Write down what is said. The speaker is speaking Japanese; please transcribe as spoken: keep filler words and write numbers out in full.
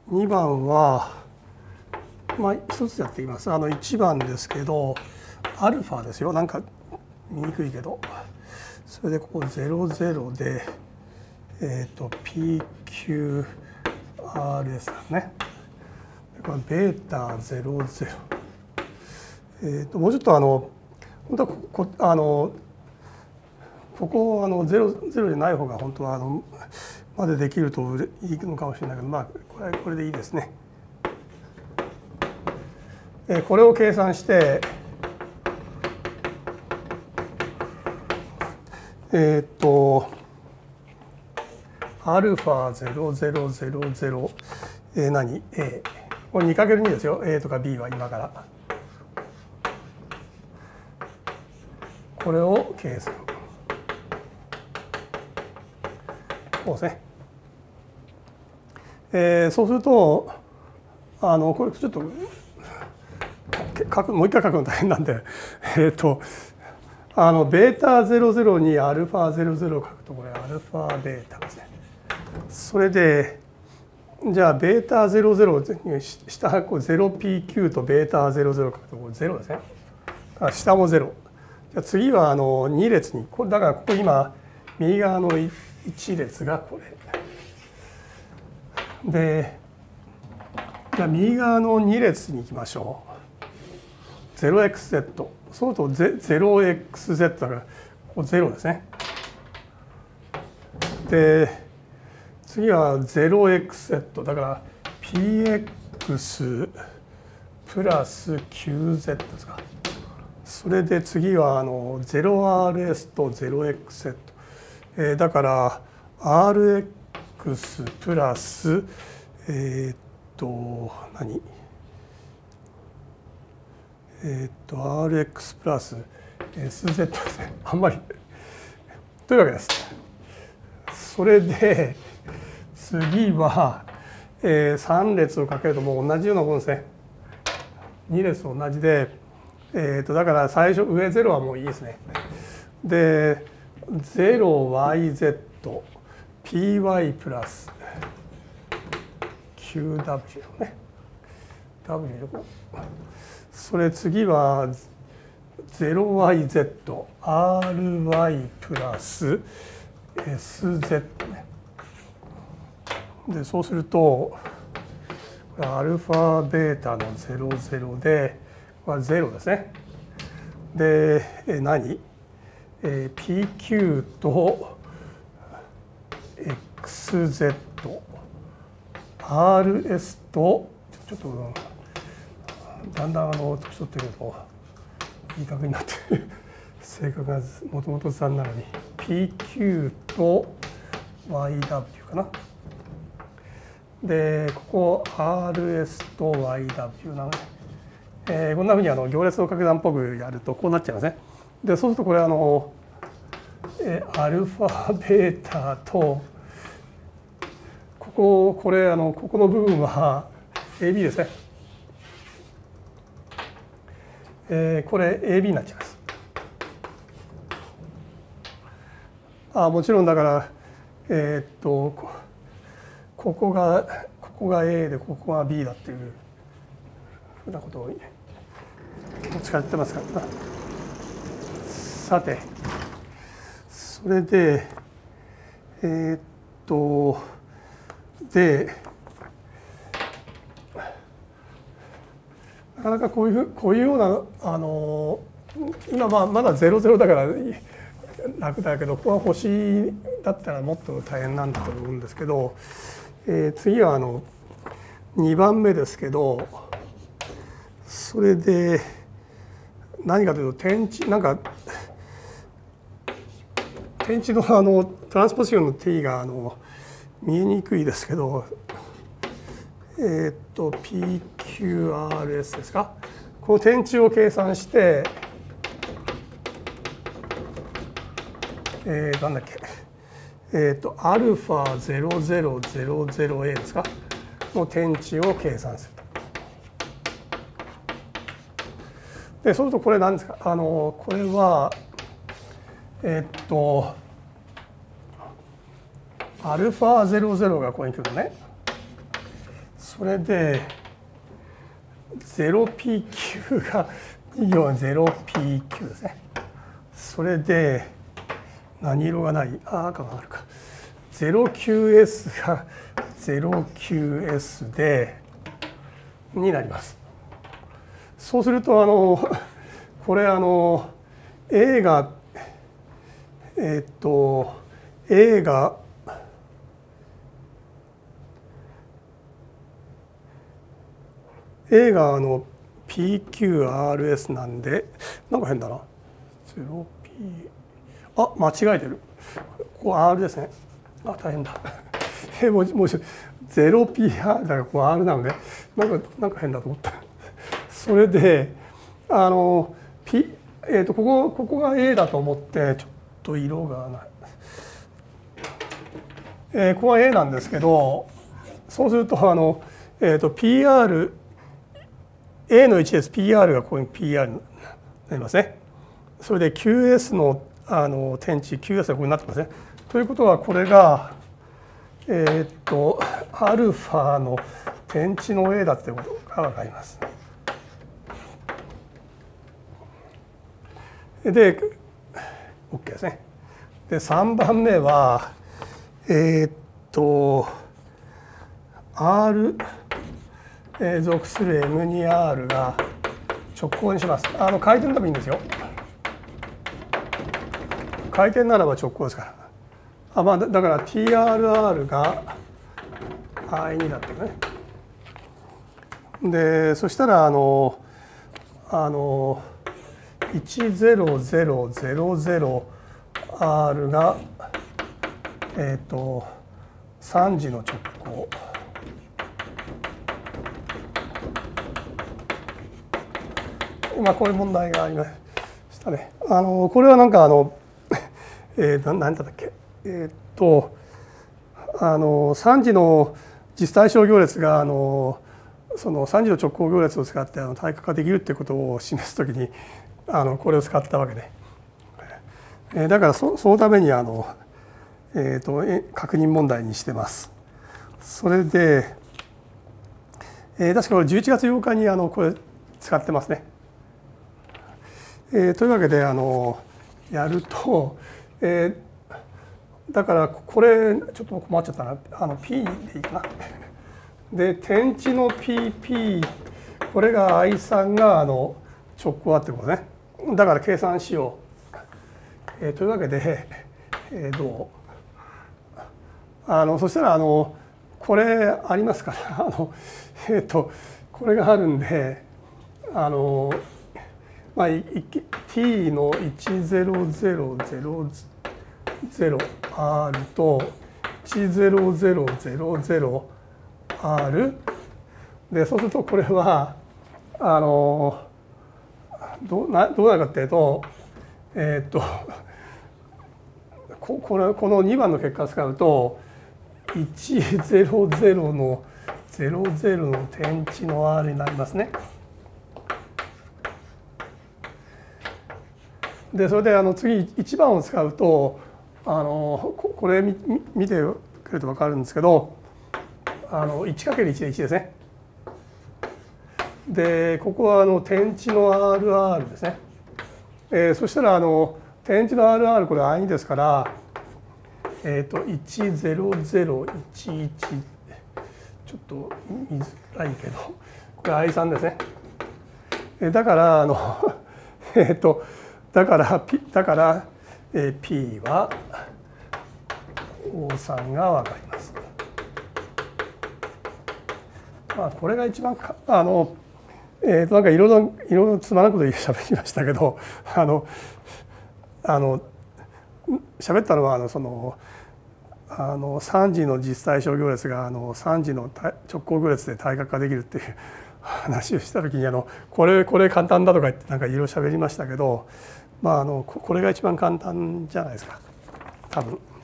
にばんはまあ一つやっています。あのいちばんですけどアルファですよ。なんか見にくいけど、それでここゼロゼロでえっと ピーキューアールエス だね。これベータゼロゼロ。えっともうちょっとあの本当はこあのここあのゼロゼロじゃない方が本当はあのまでできるといいのかもしれないけど、まあこれこれでいいですね。えこれを計算して、えっとアルファゼロゼロゼロゼロえ何 A これ にかけるに ですよ。 A とか B は今からこれを計算。こうですね。えー、そうするとあのこれちょっと書くもう一回書くの大変なんでえっとあのベータゼロゼロにアルファゼロゼロを書くとこれアルファベータですね。それでじゃあベータゼロゼロ下こう ゼロピーキュー とベータゼロゼロを書くとこれゼロですね。下もゼロ。じゃあ次はあのに列にこれだからここ今右側のいち列がこれで、じゃあ右側のに列に行きましょう。 ゼロエックスゼット。 そうすると ゼロエックスゼット だからここゼロですね。で次は ゼロエックスゼット だから ピーエックス プラス キューゼット ですか。それで次はあの ゼロアールエス と ゼロエックスゼット、えー、だから アールエックス プラスえー、っと何えー、っと アールエックス プラス エスゼット ですね。あんまりというわけです。それで次は、えー、さん列をかけるともう同じようなものですね。に列と同じで、えー、とだから最初上ゼロはもういいですね。で ゼロワイゼット ピーワイ プラス キューダブリュー ね。W でこう。それ次は ゼロワイゼット アールワイ プラス エスゼット ね。でそうするとアルファベータのゼロゼロでこれはゼロですね。でえ何、えー、ピーキュー と エックスゼット アールエス とちょっとだんだんあの年取ってくるといい加減になって性格がもともとさんなのに ピーキュー と ワイダブリュー かな。でここ アールエス と ワイダブリュー なので、えー、こんなふうにあの行列の掛け算っぽくやるとこうなっちゃいますね。でそうするとこれあの、えー、アルファベータとこここれあのここの部分は エービー ですね。えー、これ エービー になっちゃいます。あもちろんだからえー、っとこここがここが A でここが B だっていうふうなことを使ってますからな。さてそれでえー、っとでなかなかこういうこういうようなあの今まあまだゼロゼロだから楽だけどここが星だったらもっと大変なんだと思うんですけど、えー、次はあのにばんめですけどそれで何かというと点値なんか点値のあのトランスポジションの定義があの見えにくいですけどえっと ピーキューアールエス ですか。この点値を計算してえー、なんだっけえっとアルファゼロゼロゼロゼロエー ですかの点値を計算すると。でそうするとこれ何ですか。あのこれはえっとアルファゼロゼロがここに来るのね。 それで ゼロピーキュー がに行 ゼロピーキュー ですね。それで何色がない？あ、赤があるか。ゼロキューエス が ゼロキューエス でになります。そうするとあのこれあの A がえっと A がA があの ピーキューアールエス なんでなんか変だな。ゼロピー あ、間違えてる。ここ R ですね。あ、大変だ。えもうもう ゼロピーアール だからここ R なのでなんかなんか変だと思った。それであの P えっとここここが A だと思ってちょっと色がない。えー、ここは A なんですけど、そうするとあのえっと ピーアールA のいちです。ピーアール がここに ピーアール になりますね。それで キューエス のあの点値 キューエス がここになってますね。ということはこれがえっとアルファの点値の A だということが分かります。で OK ですね。でさんばんめはえっと R え属する エムにアール が直項にします。あの回転でもいいんですよ。回転ならば直項ですから。あ、まあ、だから ティーアールアール が アイに だってね。でそしたらあのあのいちゼロゼロゼロゼロアール がえっとさん次の直項。まあこういう問題がありましたね。あのこれはなんかあの、えー、何だったっけえー、っとあのさん次の実対称行列があのそのさん次の直項行列を使ってあの対角化できるっていうことを示すときにあのこれを使ったわけで、えー、だから そ, そのためにあの、えー、っと確認問題にしてます。それで、えー、確かこれじゅういちがつようかにあのこれ使ってますね。えー、というわけであのやると、えー、だからこれちょっと困っちゃったな。あの P でいいかな。で点値の ピーピー これが アイさん があの直項だってことね。だから計算しよう。えー、というわけで、えー、どうあのそしたらあのこれありますからあの、えー、とこれがあるんであのまあ、t のいちゼロゼロゼロゼロアール といちゼロゼロゼロゼロアール でそうするとこれはあのどうなどうなるかっていうとえっとここれこのにばんの結果を使うといちゼロゼロのゼロゼロの点値の R になりますね。でそれであの次いちばんを使うとあのこれ見見てくれると分かるんですけどあの いちかけるいち でいちですね。でここはあの点値の アールアール ですね。えー、そしたらあの点値の アールアール これ アイに ですからえっといちゼロゼロいちいちちょっと見づらいけどこれ アイさん ですね。だからあのえっとだから、P、だから、えー、P は オーさん が分かります。まあこれが一番かあの、えー、となんかいろいろいろいろつまらんこと喋りましたけどあのあの喋ったのはあのそのあのさん次の実対称行列があのさん次の直項行列で対角化できるっていう話をした時にあのこれこれ簡単だとか言ってなんかいろいろ喋りましたけど。まあ、あのこれが一番簡単じゃないですか多分。